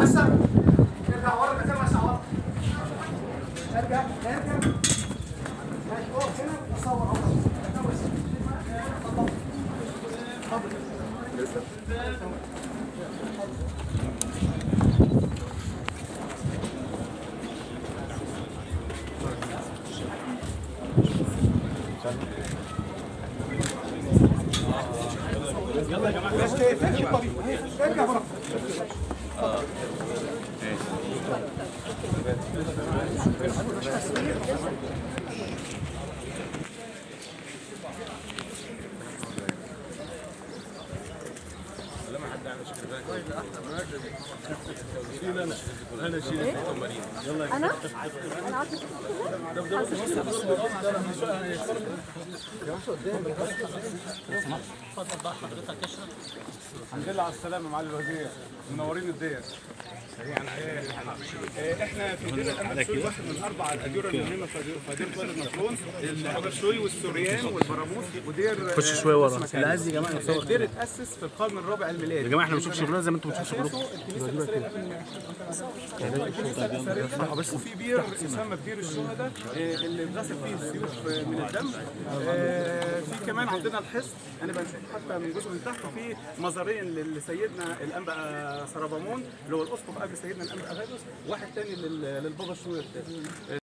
وسع. ارجع ورا كده وسع ورا. ارجع. ماشي اقف هنا وصور اهو. يلا يا جماعه ارجع ورا. انا شيل يلا انا عارفه الحمد لله على السلامه معالي الوزير، منورين الدير. احنا في دير الامل واحد من 4 الاديره المهمه في دير بلد نطرون، الابرشوي والسوريان والبراموس ودير. خش شويه ورا اللي عايز يا جماعه يصور. الدير اتاسس في القرن الرابع الميلادي. يا جماعه احنا بنشوف شغلنا زي ما انتم بتشوفوا شغلكم. وفي بير يسمى بير الشهداء اللي اتغسل فيه السيوف من الدم. في كمان عندنا الحصن، انا بنشوف حتى من جزء من تحت في مزارين لسيدنا الانبا سربامون اللي هو الاسقف قبل سيدنا الانبا اغاثوس، واحد تاني للبابا شنودة.